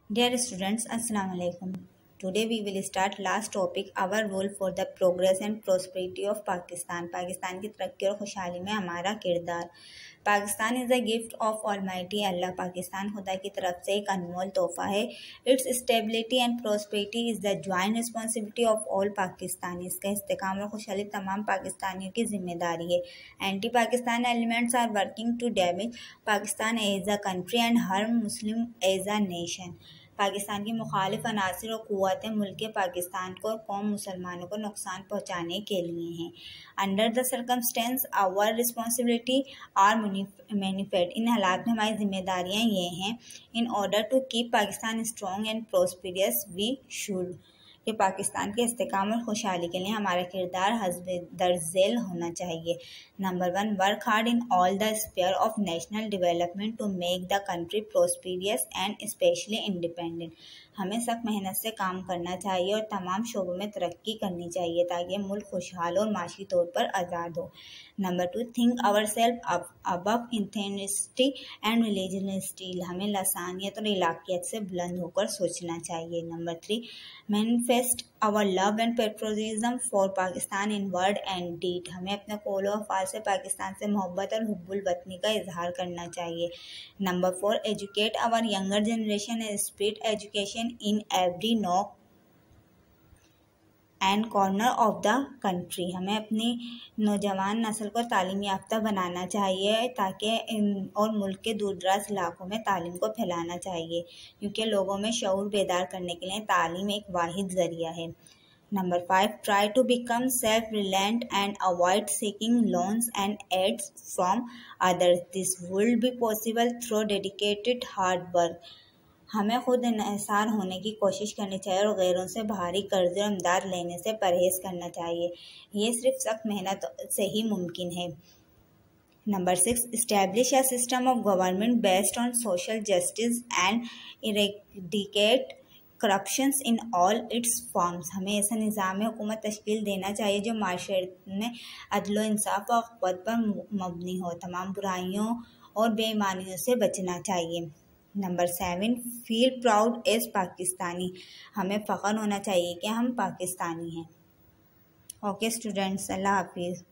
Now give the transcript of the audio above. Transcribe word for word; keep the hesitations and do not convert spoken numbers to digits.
Dear students, Assalamu alaikum. Today we will start last topic, our role for the progress and prosperity of Pakistan. Pakistan की तरक्की और खुशहाली में हमारा किरदार. Pakistan is a gift of almighty Allah. Pakistan खुदा की तरफ से एक अनमोल तोहफा है. It's stability and prosperity is the joint responsibility of all Pakistani. इसका इस्तेकाम और खुशहाली तमाम पाकिस्तानियों की जिम्मेदारी है. Anti Pakistan elements are working to damage Pakistan as a country and harm Muslim as a nation. Pakistan की मुखालिफ अनासिर और क़ुव्वतें मुल्क पाकिस्तान को और कौम मुसलमानों को नुकसान पहुँचाने के लिए हैं. Under the circumstances our responsibility are manifest. इन हालात में हमारी जिम्मेदारियाँ ये हैं. In order to keep Pakistan strong and prosperous we should. कि पाकिस्तान के इस्तेकाम और खुशहाली के लिए हमारा किरदार हस्बे दर्जेल होना चाहिए. Number one, work hard in all the sphere of national development to make the country prosperous and specially independent. हमें सख्त मेहनत से काम करना चाहिए और तमाम शोबों में तरक्की करनी चाहिए ताकि मुल्क खुशहाल और माशी तौर पर आज़ाद हो. Number two, think our self above ethnicity and religiosity. हमें लसानियत और इलाकियत से बुलंद होकर सोचना चाहिए. Number three, manifest our love and patriotism for Pakistan in word and deed. हमें अपने कौल व अफ़आल से पाकिस्तान से मोहब्बत और हुब्बुल वतनी का इजहार करना चाहिए. Number four, educate our younger generation and spread education in every nook and corner of the country. हमें अपनी नौजवान नस्ल को तालीम याफ्ता बनाना चाहिए ताकि और मुल्क के दूर दराज इलाकों में तालीम को फैलाना चाहिए क्योंकि लोगों में शऊर बेदार करने के लिए तालीम एक वाहिद ज़रिया है. Number five, try to become self reliant and avoid seeking loans and aids from others. This will be possible through dedicated hard work. हमें खुद इन्हिसार होने की कोशिश करनी चाहिए और गैरों से भारी कर्ज और इमदाद लेने से परहेज़ करना चाहिए. ये सिर्फ सख्त मेहनत से ही मुमकिन है. Number six, establish a system of government based on social justice and eradicate corruptions in all its forms. हमें ऐसा निज़ाम हुकूमत तश्कील देना चाहिए जो माशरे में अदल इंसाफ और क़ुव्वत पर मबनी हो. तमाम बुराइयों और बेईमानियों से बचना चाहिए. Number seven, feel proud as Pakistani. हमें फ़ख्र होना चाहिए कि हम पाकिस्तानी हैं. ओके स्टूडेंट्स, अल्लाह हाफिज़.